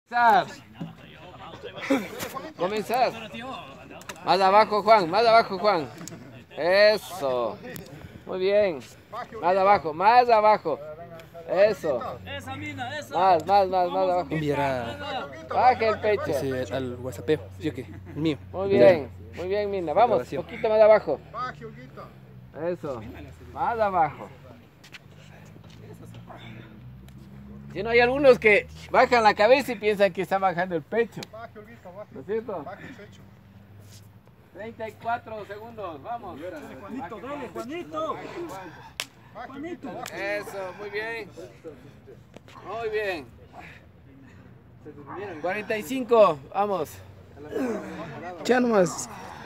Comenzar. Más abajo, Juan, más abajo, Juan. Eso. Muy bien. Más abajo, más abajo. Eso. Más abajo. Enviará Baje el pecho. al WhatsApp, yo que, el mío. Muy bien, Mina. Vamos, un poquito más abajo. Eso. Más abajo. Si no, hay algunos que bajan la cabeza y piensan que están bajando el pecho. ¿No es cierto? 34 segundos, vamos. Juanito, dale, Juanito. Juanito. Eso, muy bien. Muy bien. 45, vamos. Ya nomás.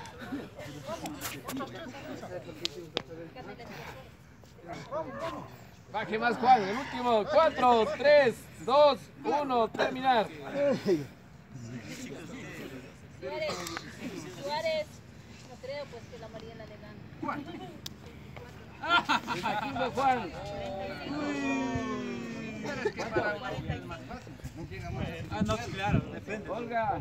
Baje más, Juan. El último. 4, 3, 2, 1. Terminar. Suárez, no creo pues que la Mariela le gane. 35, Juan. No, claro, depende. Olga.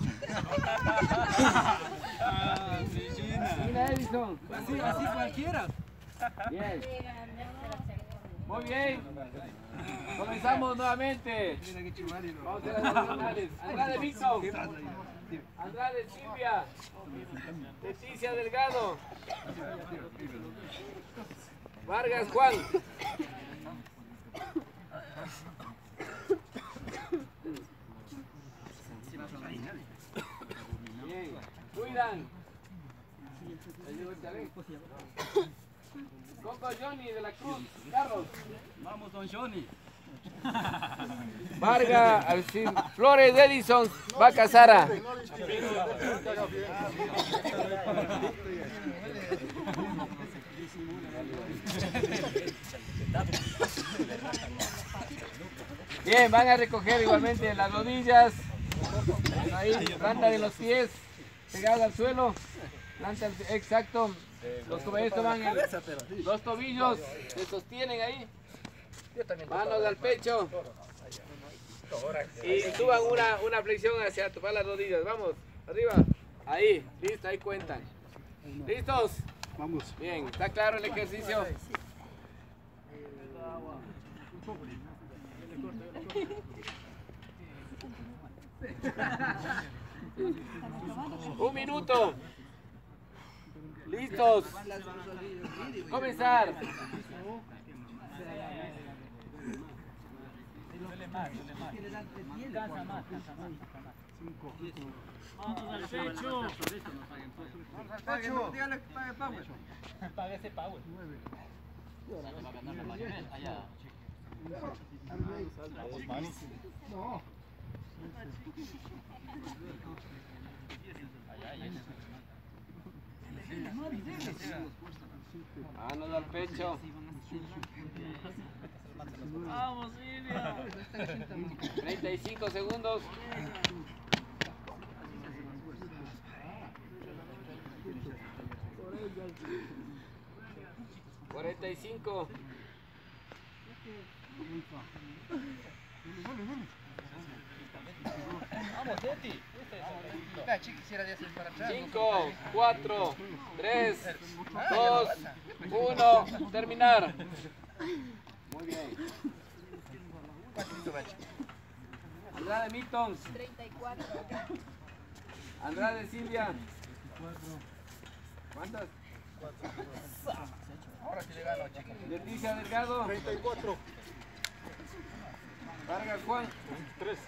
Mira, Edison. Así cualquiera. Bien. Muy bien. Comenzamos nuevamente. Vamos a hacer las finales. Andrade Víctor. Andrade Silvia. Leticia Delgado. Vargas Juan. Bien. Cuidan. Coco Johnny de la Cruz. Carlos. Vamos, don Johnny. Vargas, Flores Edison, Vaca Sara. Bien, van a recoger igualmente las rodillas. Ahí, planta de los pies, pegada al suelo. Planta, exacto. Los compañeros van los tobillos, se sostienen ahí. Manos al pecho. Y suban una flexión hacia tomar las rodillas. Vamos, arriba. Ahí, listo, ahí cuentan. ¿Listos? Vamos. Bien, ¿está claro el ejercicio? Un minuto. ¿Listos? Comenzar. Vamos al pecho. Paga ese power. Va a ganar la marioneta allá. No. Manos al pecho. Vamos, Silvia. 35 segundos. $45. Vamos, Eti. 5, 4, 3, 2, 1. Terminar. Muy bien. Andrade Milton. 34. Andrade Silvia. ¿Cuántas? Ahora sí le gano, chicos. Leticia Delgado. 34. Vargas Juan. 3.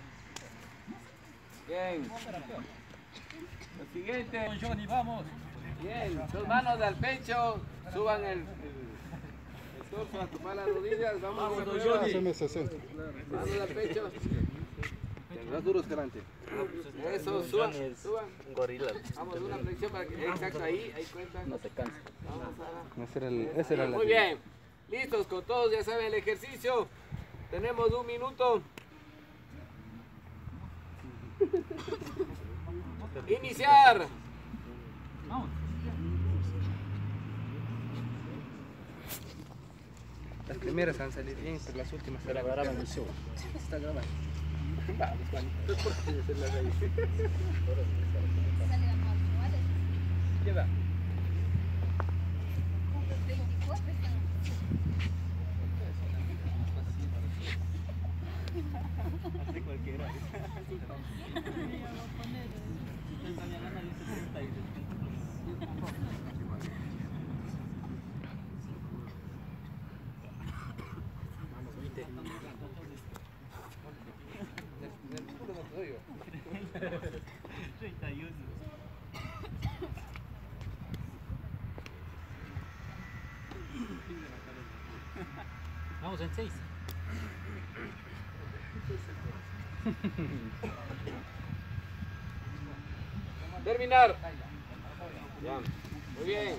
Bien. Lo siguiente. Don Johnny, vamos. Bien. Sus manos al pecho. Suban el torso a tomar las rodillas. Vamos, don Johnny. 60. Manos al pecho. Más duros que delante. Eso, suban. Vamos, una flexión para que. Exacto, ahí cuentan. No se cansa. Vamos a. Ese era Muy bien. Listos con todos, ya saben el ejercicio. Tenemos 1 minuto. Iniciar. Vamos. Las primeras han salido bien, pero las últimas Se la graba en el show. está grabando. Vamos, Juanito, ¿por qué se la reí? Salgan más iguales. ¿Qué edad? Con los 24 están. Hace cualquiera. Vamos en 6. Terminar. Ya. Muy bien.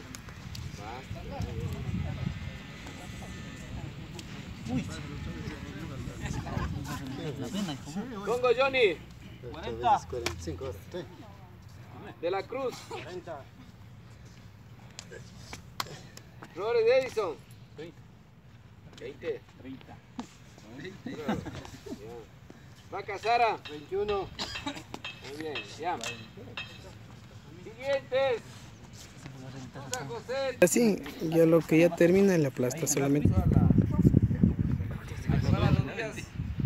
Congo Johnny. 40. 45, sí. De la Cruz. 40. Flores Edison. 20. 30. Ya. Vaca Sara. 21. Muy bien, ya. Siguientes. San José. Así, ya lo que ya termina la aplasta solamente. Acomodar las rodillas.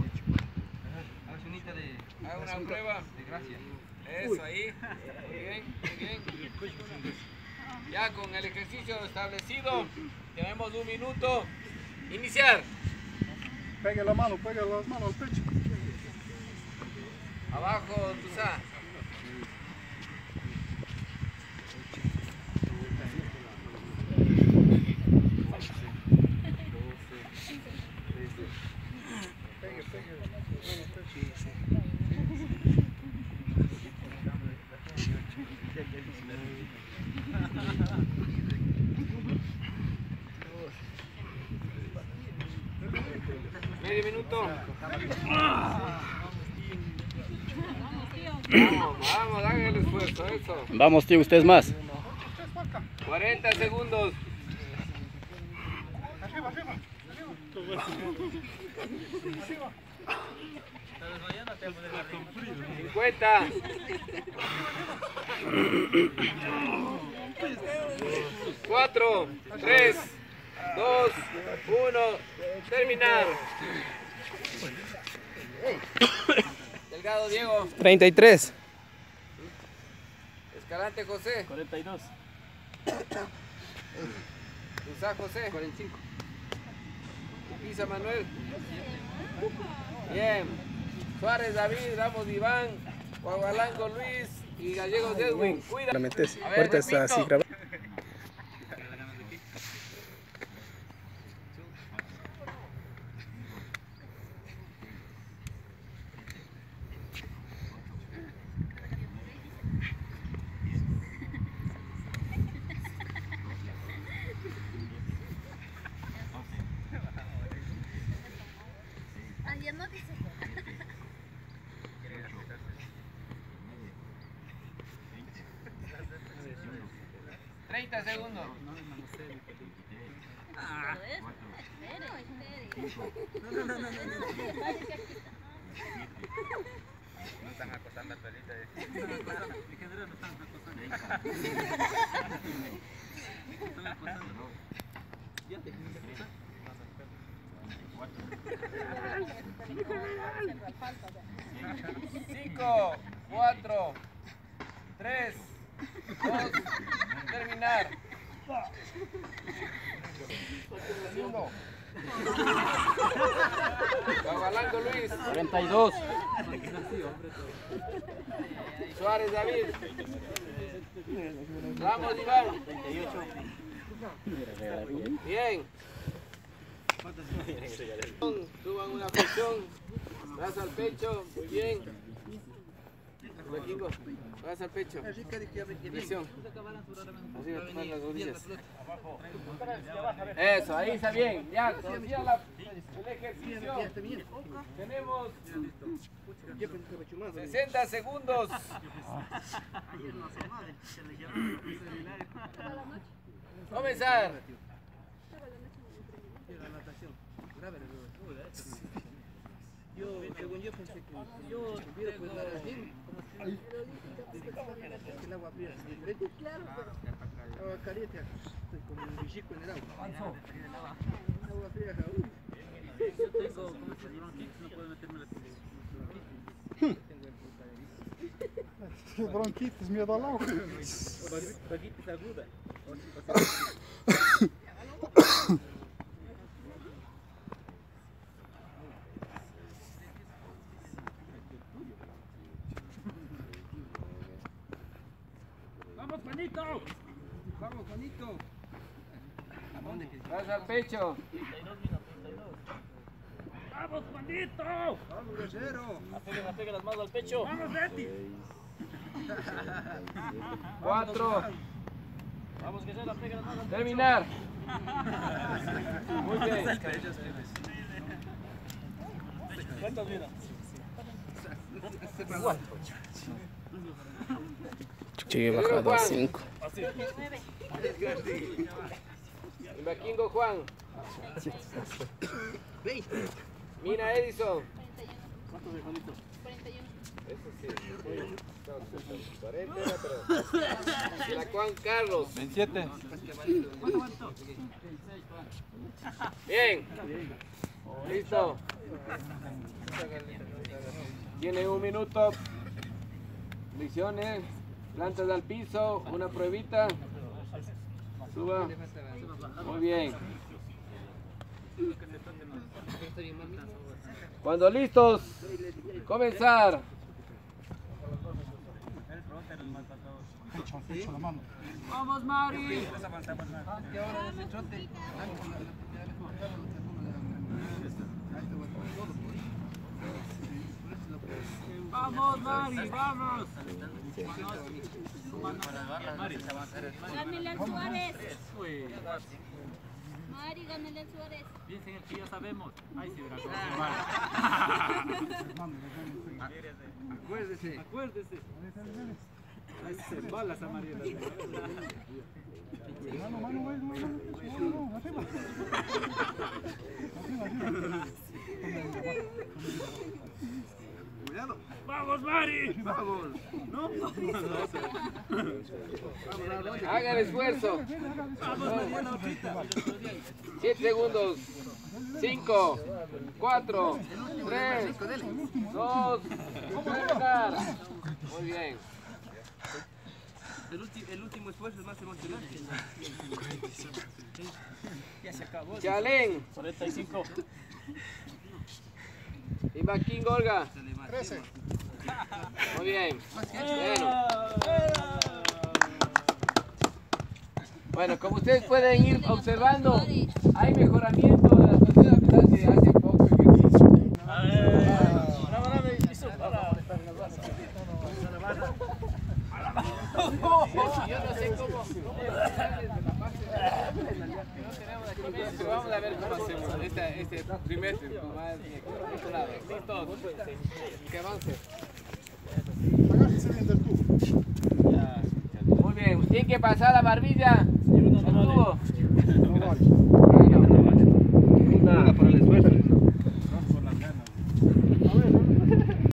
Haga una prueba. Eso ahí. Muy bien, muy bien. Ya con el ejercicio establecido, tenemos 1 minuto. Iniciar. Pega las manos al pecho. Abajo, Tuzá. Medio minuto. Vamos, hagan el esfuerzo, eso. Vamos, tío, ustedes más. 40 segundos. 50. 4, 3, 2, 1. Terminar. Delgado Diego. 33. Escalante José. 42. Tuzá José. 45. Pisa Manuel. Bien. Suárez David, Ramos Iván, Guagualango Luis y Gallegos Edwin. Cuida. La metes. A ver, Ahorita está repito. así grabado. Ah, ya no dice. 30 segundos. No están acosando a Pelita. Cinco, 4, 3, 2, terminar. Guagualango Luis. 42. Suárez David. Ramos Iván. Bien. Suban una flexión. Brazo al pecho. Muy bien. Brazo al pecho. Flexión. Así va a tomar las rodillas. Eso, ahí está bien. Ya, conocía el ejercicio. Tenemos 60 segundos. Comenzar. Según yo pensé que yo hubiera pues dar así. El agua fría. Claro, agua caliente. Estoy como un bichico en el agua. Agua fría, Yo tengo, ¿cómo se llama? Bronquitis, no puedo meterme la Bronquitis, miedo al agua. bronquitis aguda. ¡Vamos, Juanito! Vamos, Juanito. Vas al pecho. 32 minutos, 32. ¡Vamos, Juanito! Vamos, guerrero. Apega las manos al pecho. ¡Vamos, Betty! 4. Vamos, guerrero, apega las manos al pecho. Terminar. Muy bien. ¿Cuántas vidas? Llegué bajado a 5. Y Maquingo Juan. Mina Edison. 41. Eso sí. 40 era, pero. La Juan Carlos. 27. Bien. Listo. Tiene 1 minuto. Misiones. Plantas al piso. Una pruebita. Suba. Muy bien. Cuando listos, comenzar. ¡Vamos, Mari! ¡Vamos, Mari! ¡Vamos! Gánale al Suárez. Mari, gánale al Suárez. Piensen el que ya sabemos. Ahí se verá cómo Acuérdese. Acuérdese. Ahí se embala esa Mariela. Cuidado. ¡Vamos, Mari! Vamos. ¡No! Hagan esfuerzo. ¡Vamos, Mariela, otrita! 7 segundos. 5, 4, 3, 2, terminar. Muy bien. El último esfuerzo es más emocionante. Ya se acabó. Chalén 45. y Maquingo Olga. 13. Muy bien. Bueno, como ustedes pueden ir observando, hay mejoramiento de la situación a pesar que hace poco ejercicio. Yo no sé cómo pero vamos a ver cómo hacemos este trimestre. Listos. Que avance. Muy bien, tienen que pasar la barbilla al tubo. Bueno, Para el esfuerzo.